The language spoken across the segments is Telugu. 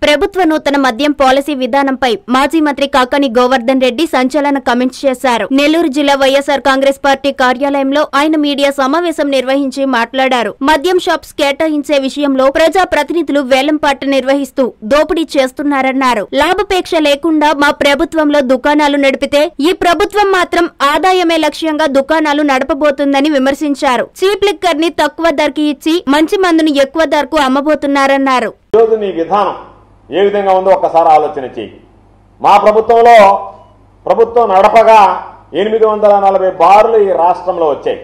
ప్రభుత్వ నూతన మద్యం పాలసీ విధానంపై మాజీ మంత్రి కాకాని గోవర్ధన్ రెడ్డి సంచలన కామెంట్స్ చేశారు. నెల్లూరు జిల్లా వైఎస్ఆర్ కాంగ్రెస్ పార్టీ కార్యాలయంలో ఆయన మీడియా సమావేశం నిర్వహించి మాట్లాడారు. మద్యం షాప్స్ కేటాయించే విషయంలో ప్రజా ప్రతినిధులు వేలంపాట నిర్వహిస్తూ దోపిడీ చేస్తున్నారన్నారు. లాభాపేక్ష లేకుండా మా ప్రభుత్వంలో దుకాణాలు నడిపితే ఈ ప్రభుత్వం మాత్రం ఆదాయమే లక్ష్యంగా దుకాణాలు నడపబోతుందని విమర్శించారు. చీప్ లిక్కర్ ని తక్కువ ధరకి ఇచ్చి మంచి మందును ఎక్కువ ధరకు అమ్మబోతున్నారన్నారు. ఏ విధంగా ఉందో ఒక్కసారి ఆలోచన చేయి. మా ప్రభుత్వంలో ప్రభుత్వం నడపగా 840 బార్లు ఈ రాష్ట్రంలో వచ్చాయి.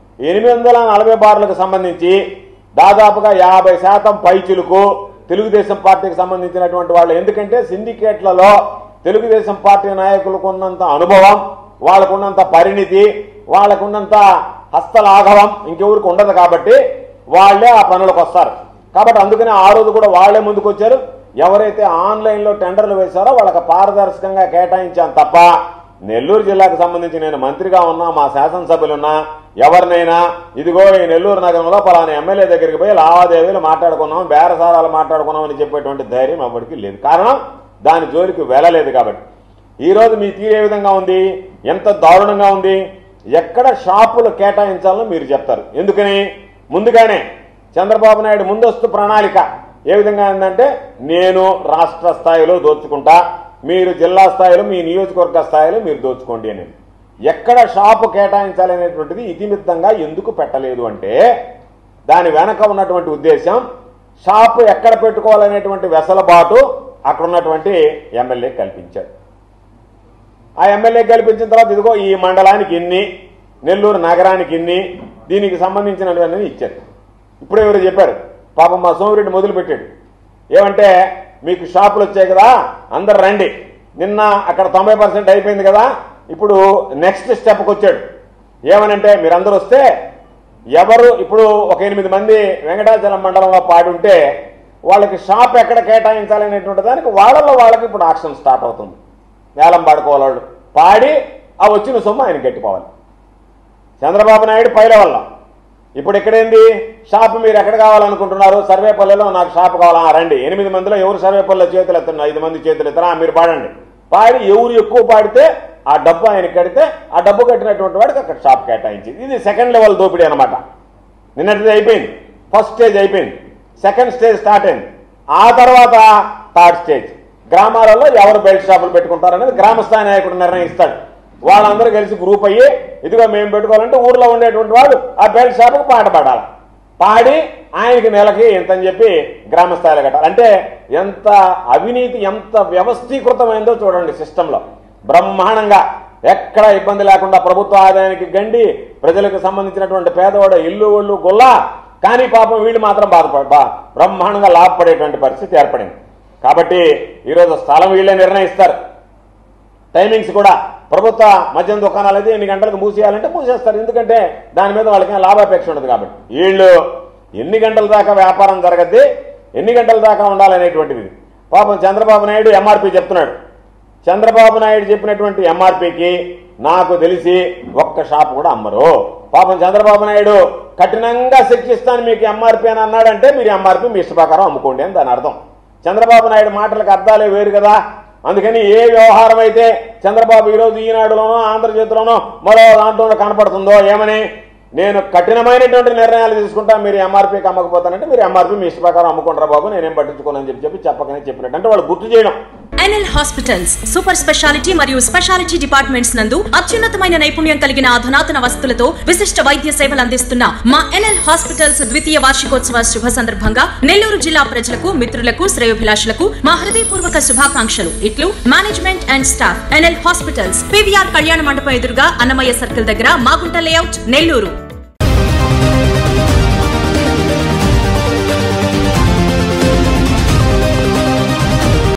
840 బార్లకు సంబంధించి దాదాపుగా 50% పైచులకు తెలుగుదేశం పార్టీకి సంబంధించినటువంటి వాళ్ళు. ఎందుకంటే సిండికేట్లలో తెలుగుదేశం పార్టీ నాయకులకు ఉన్నంత అనుభవం, వాళ్ళకున్నంత పరిణితి, వాళ్ళకున్నంత హస్తలాఘవం ఇంకెవరికి ఉండదు. కాబట్టి వాళ్లే ఆ పనులకు వస్తారు. కాబట్టి అందుకనే ఆ రోజు కూడా వాళ్లే ముందుకు వచ్చారు. ఎవరైతే ఆన్లైన్లో టెండర్లు వేశారో వాళ్ళకి పారదర్శకంగా కేటాయించాను తప్ప నెల్లూరు జిల్లాకు సంబంధించి నేను మంత్రిగా ఉన్నా, మా శాసనసభ్యులున్నా, ఎవరినైనా ఇదిగో ఈ నెల్లూరు నగరంలో పలానా ఎమ్మెల్యే దగ్గరికి పోయి లావాదేవీలు మాట్లాడుకున్నాం, బేరసారాలు మాట్లాడుకున్నాం అని చెప్పేటువంటి ధైర్యం ఎవరికి లేదు. కారణం దాని జోలికి వెళ్ళలేదు. కాబట్టి ఈరోజు మీ తీరు ఏ విధంగా ఉంది, ఎంత దారుణంగా ఉంది. ఎక్కడ షాపులు కేటాయించాలో మీరు చెప్తారు. ఎందుకని ముందుగానే చంద్రబాబు నాయుడు ముందస్తు ప్రణాళిక ఏ విధంగా ఉందంటే, నేను రాష్ట్ర స్థాయిలో దోచుకుంటా, మీరు జిల్లా స్థాయిలో మీ నియోజకవర్గ స్థాయిలో మీరు దోచుకోండి అని. ఎక్కడ షాపు కేటాయించాలనేటువంటిది ఇతిమిత్తంగా ఎందుకు పెట్టలేదు అంటే దాని వెనక ఉన్నటువంటి ఉద్దేశం షాపు ఎక్కడ పెట్టుకోవాలనేటువంటి వెసలుబాటు అక్కడ ఉన్నటువంటి ఎమ్మెల్యే కల్పించాడు. ఆ ఎమ్మెల్యే కల్పించిన తర్వాత ఇదిగో ఈ మండలానికి ఇన్ని, నెల్లూరు నగరానికి ఇన్ని, దీనికి సంబంధించినటువంటి ఇచ్చారు. ఇప్పుడే ఎవరు చెప్పారు, పాపం మా సోమిరెడ్డి మొదలుపెట్టాడు. ఏమంటే మీకు షాపులు వచ్చాయి కదా, అందరు రండి. నిన్న అక్కడ 90% అయిపోయింది కదా, ఇప్పుడు నెక్స్ట్ స్టెప్కి వచ్చాడు. ఏమనంటే మీరందరూ వస్తే ఎవరు ఇప్పుడు ఒక 8 మంది వెంకటాచలం మండలంలో పాడి ఉంటే వాళ్ళకి షాప్ ఎక్కడ కేటాయించాలనేటువంటి దానికి వాళ్ళకి ఇప్పుడు ఆక్షన్ స్టార్ట్ అవుతుంది. వేలం పాడుకోవాలి వాళ్ళు, పాడి ఆ వచ్చిన సొమ్ము ఆయన గట్టిపోవాలి. చంద్రబాబు నాయుడు పైల వల్ల ఇప్పుడు ఇక్కడేంది షాపు మీరు ఎక్కడ కావాలనుకుంటున్నారు, సర్వేపల్లిలో నాకు షాపు కావాలా, రండి. 8 మందిలో ఎవరు సర్వేపల్లిలో చేతులు ఎత్తున్నారు, 5 మంది చేతులు ఎత్తారా, మీరు పాడండి. పాడి ఎవరు ఎక్కువ పాడితే ఆ డబ్బు ఆయన కడితే ఆ డబ్బు కట్టినటువంటి వాడికి అక్కడ షాప్ కేటాయించింది. ఇది సెకండ్ లెవెల్ దోపిడీ అనమాట. నిన్నటిది అయిపోయింది, ఫస్ట్ స్టేజ్ అయిపోయింది, సెకండ్ స్టేజ్ స్టార్ట్ అయింది. ఆ తర్వాత థర్డ్ స్టేజ్ గ్రామాలలో ఎవరు బెల్ట్ షాపులు పెట్టుకుంటారనేది గ్రామ స్థాయి నాయకుడు నిర్ణయిస్తాడు. వాళ్ళందరూ కలిసి గ్రూప్ అయ్యి ఇదిగో మేము పెట్టుకోవాలంటే ఊర్లో ఉండేటువంటి వాడు ఆ బెల్ట్ షాపుకు పాట పాడాలి. పాడి ఆయనకి నెలకి ఎంతని చెప్పి గ్రామ స్థాయిలో కట్టాలి. అంటే ఎంత అవినీతి, ఎంత వ్యవస్థీకృతమైందో చూడండి. సిస్టంలో బ్రహ్మాండంగా ఎక్కడ ఇబ్బంది లేకుండా ప్రభుత్వ ఆదాయానికి గండి, ప్రజలకు సంబంధించినటువంటి పేదవాడు ఇల్లు ఒళ్ళు గొల్లా, కానీ పాపం వీళ్ళు మాత్రం బ్రహ్మాండంగా లాభపడేటువంటి పరిస్థితి ఏర్పడింది. కాబట్టి ఈరోజు స్థలం వీళ్ళే నిర్ణయిస్తారు. టైమింగ్స్ కూడా ప్రభుత్వ మద్యం దుకాణాలు అయితే ఎన్ని గంటలకు మూసేయాలంటే మూసేస్తారు. ఎందుకంటే దాని మీద వాళ్ళకి లాభాపేక్ష ఉండదు. కాబట్టి వీళ్ళు ఎన్ని గంటల దాకా వ్యాపారం జరగద్ది, ఎన్ని గంటల దాకా ఉండాలనేటువంటిది. పాపం చంద్రబాబు నాయుడు ఎంఆర్పీ చెప్తున్నాడు. చంద్రబాబు నాయుడు చెప్పినటువంటి ఎంఆర్పీకి నాకు తెలిసి ఒక్క షాప్ కూడా అమ్మరు. పాపం చంద్రబాబు నాయుడు కఠినంగా శిక్షిస్తాను మీకు ఎంఆర్పీ అని అన్నాడంటే మీరు ఎంఆర్పీ మీ ఇష్ట ప్రకారం అమ్ముకోండి అని దాని అర్థం. చంద్రబాబు నాయుడు మాటలకు అర్థాలే వేరు కదా. అందుకని ఏ వ్యవహారం అయితే చంద్రబాబు ఈరోజు ఈనాడులోనో ఆంధ్రజ్యోతిలోనో మరో దాంట్లోనో కనపడుతుందో ఏమని, నేను కఠినమైనటువంటి నిర్ణయాలు తీసుకుంటా, మీరు ఎంఆర్పీకి అమ్మకపోతానంటే మీరు ఎంఆర్పీ మీ ఇష్ట ప్రకారం అమ్ముకుంటారా బాబు, నేనేం పట్టించుకోనని చెప్పకనే చెప్పినట్టు అంటే వాళ్ళు గుర్తు చేయడం. ఎన్ఎల్ హాస్పిటల్స్ సూపర్ స్పెషాలిటీ మరియు స్పెషాలిటీ డిపార్ట్మెంట్స్ నందు అత్యున్నతమైన నైపుణ్యం కలిగిన అధునాతన వసతులతో విశిష్ట వైద్య సేవలు అందిస్తున్న మా ఎన్ఎల్ హాస్పిటల్స్ ద్వితీయ వార్షికోత్సవ శుభ సందర్భంగా నెల్లూరు జిల్లా ప్రజలకు, మిత్రులకు, శ్రేయోభిలాషులకు మా హృదయపూర్వక శుభాకాంక్షలు. ఇట్లు management and staff. NL hospitals, PVR కళ్యాణ మండపం ఎదురుగా అన్నమయ్య సర్కిల్ దగ్గర, మాగుంట లేఅవుట్, నెల్లూరు.